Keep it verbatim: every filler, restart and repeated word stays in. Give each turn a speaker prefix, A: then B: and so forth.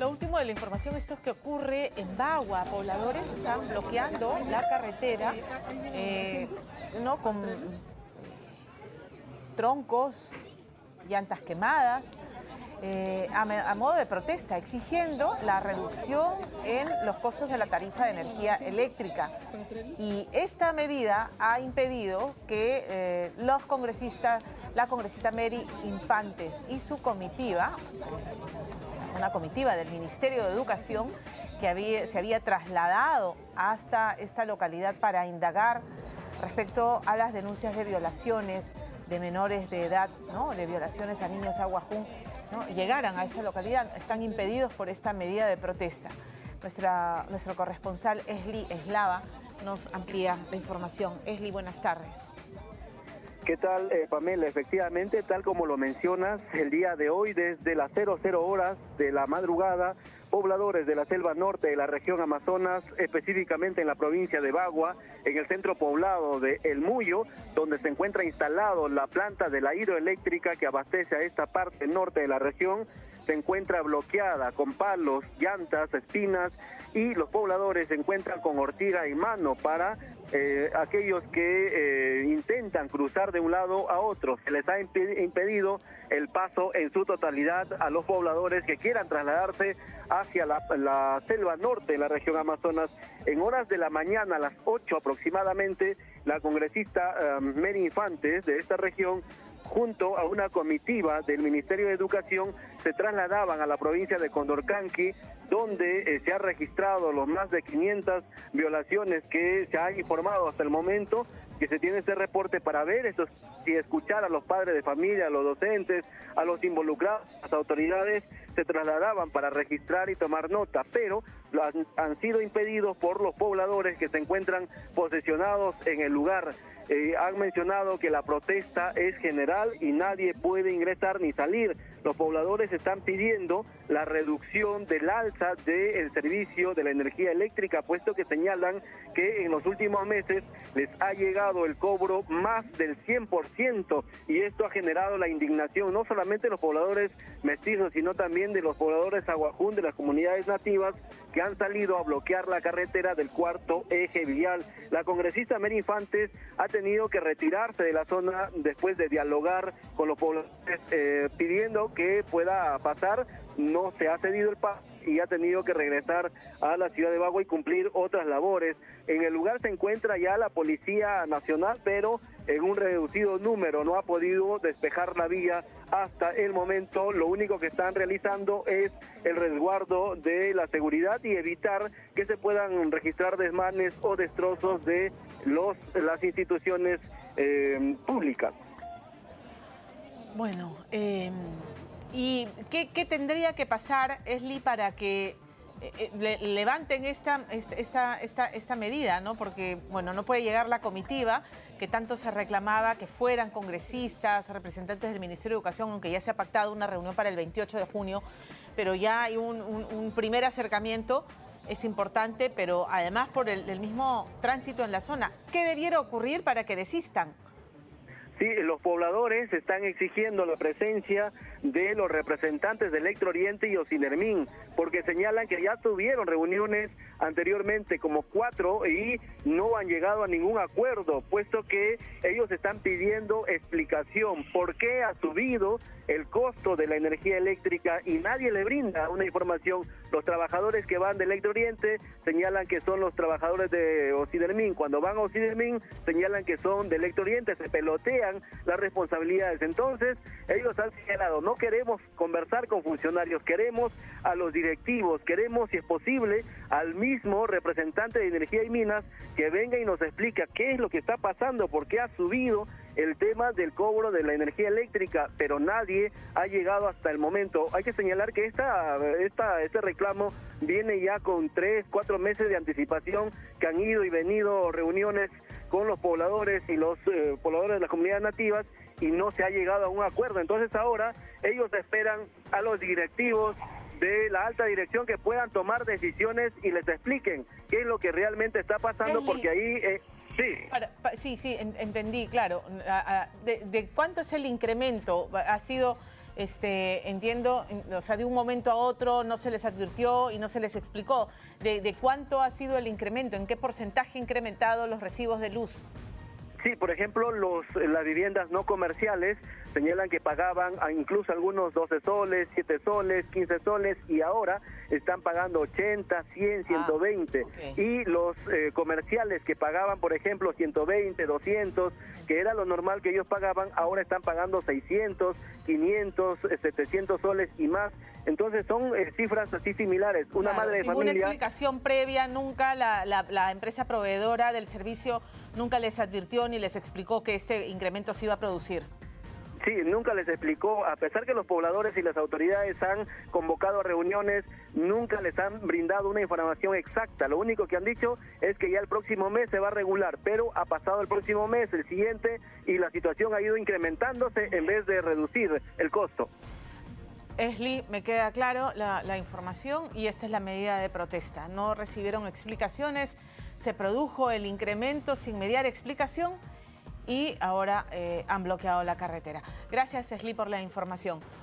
A: Lo último de la información, esto es que ocurre en Bagua. Pobladores están bloqueando la carretera, eh, ¿no? Con troncos, llantas quemadas, eh, a, a modo de protesta, exigiendo la reducción en los costos de la tarifa de energía eléctrica. Y esta medida ha impedido que eh, los congresistas, la congresista Mary Infantes y su comitiva, una comitiva del Ministerio de Educación que había, se había trasladado hasta esta localidad para indagar respecto a las denuncias de violaciones de menores de edad, ¿no? De violaciones a niños a Guajún, ¿no? Llegaran a esa localidad, están impedidos por esta medida de protesta. Nuestra, nuestro corresponsal Esli Eslava nos amplía la información. Esli, buenas tardes.
B: ¿Qué tal, eh, Pamela? Efectivamente, tal como lo mencionas, el día de hoy, desde las cero cero horas de la madrugada, pobladores de la selva norte de la región Amazonas, específicamente en la provincia de Bagua, en el centro poblado de El Muyo, donde se encuentra instalado la planta de la hidroeléctrica que abastece a esta parte norte de la región, se encuentra bloqueada con palos, llantas, espinas, y los pobladores se encuentran con ortiga y mano para eh, aquellos que eh, intentan cruzar de un lado a otro. Se les ha impedido el paso en su totalidad a los pobladores que quieran trasladarse hacia la, la selva norte de la región Amazonas. En horas de la mañana, a las ocho aproximadamente, la congresista um, Mary Infantes de esta región, junto a una comitiva del Ministerio de Educación, se trasladaban a la provincia de Condorcanqui, donde eh, se ha registrado los más de quinientas violaciones que se han informado hasta el momento, que se tiene este reporte para ver estos, y escuchar a los padres de familia, a los docentes, a los involucrados, a las autoridades. Se trasladaban para registrar y tomar nota, pero han, han sido impedidos por los pobladores que se encuentran posesionados en el lugar. Eh, han mencionado que la protesta es general y nadie puede ingresar ni salir. Los pobladores están pidiendo la reducción del alza del servicio de la energía eléctrica, puesto que señalan que en los últimos meses les ha llegado el cobro más del cien por ciento, y esto ha generado la indignación no solamente de los pobladores mestizos, sino también de los pobladores aguajún, de las comunidades nativas, que han salido a bloquear la carretera del cuarto eje vial. La congresista Mary Infantes ha tenido que retirarse de la zona después de dialogar con los pobladores eh, pidiendo que pueda pasar. No se ha cedido el paso y ha tenido que regresar a la ciudad de Bagua y cumplir otras labores. En el lugar se encuentra ya la Policía Nacional, pero en un reducido número, no ha podido despejar la vía hasta el momento. Lo único que están realizando es el resguardo de la seguridad y evitar que se puedan registrar desmanes o destrozos de los las instituciones eh, públicas.
A: Bueno, eh, ¿y qué, qué tendría que pasar, Esli, para que eh, le, levanten esta, esta, esta, esta medida, ¿no? Porque, bueno, no puede llegar la comitiva que tanto se reclamaba, que fueran congresistas, representantes del Ministerio de Educación, aunque ya se ha pactado una reunión para el veintiocho de junio, pero ya hay un, un, un primer acercamiento. Es importante, pero además por el, el mismo tránsito en la zona. ¿Qué debiera ocurrir para que desistan?
B: Sí, los pobladores están exigiendo la presencia de los representantes de Electro Oriente y Ocinermin, porque señalan que ya tuvieron reuniones anteriormente, como cuatro, y no han llegado a ningún acuerdo, puesto que ellos están pidiendo explicación por qué ha subido el costo de la energía eléctrica y nadie le brinda una información. Los trabajadores que van de Electro Oriente señalan que son los trabajadores de Ocinermin. Cuando van a Ocinermin señalan que son de Electro Oriente, se pelotean las responsabilidades. Entonces ellos han señalado, no queremos conversar con funcionarios, queremos a los directivos, queremos, si es posible, al mismo representante de Energía y Minas que venga y nos explique qué es lo que está pasando, por qué ha subido el tema del cobro de la energía eléctrica, pero nadie ha llegado hasta el momento. Hay que señalar que esta, esta, este reclamo viene ya con tres, cuatro meses de anticipación, que han ido y venido reuniones con los pobladores y los eh, pobladores de las comunidades nativas, y no se ha llegado a un acuerdo. Entonces ahora ellos esperan a los directivos de la alta dirección que puedan tomar decisiones y les expliquen qué es lo que realmente está pasando,
A: Esli,
B: porque ahí... Eh, sí.
A: Para, pa, sí, sí, en, entendí, claro. De, de cuánto es el incremento? Ha sido Este, entiendo, o sea, de un momento a otro no se les advirtió y no se les explicó de, de cuánto ha sido el incremento, en qué porcentaje ha incrementado los recibos de luz.
B: Sí, por ejemplo, los, las viviendas no comerciales señalan que pagaban a incluso algunos doce soles, siete soles, quince soles y ahora están pagando ochenta, cien, ciento veinte. Ah, okay. Y los eh, comerciales que pagaban, por ejemplo, ciento veinte, doscientos, que era lo normal que ellos pagaban, ahora están pagando seiscientos, quinientos, setecientos soles y más. Entonces son eh, cifras así similares. Una
A: claro,
B: madre de
A: sin
B: familia...
A: una explicación previa, nunca la, la, la empresa proveedora del servicio nunca les advirtió ni les explicó que este incremento se iba a producir.
B: Sí, nunca les explicó, a pesar que los pobladores y las autoridades han convocado a reuniones, nunca les han brindado una información exacta. Lo único que han dicho es que ya el próximo mes se va a regular, pero ha pasado el próximo mes, el siguiente, y la situación ha ido incrementándose en vez de reducir el costo.
A: Esli, me queda claro la, la información y esta es la medida de protesta. No recibieron explicaciones, se produjo el incremento sin mediar explicación y ahora eh, han bloqueado la carretera. Gracias, Esli, por la información.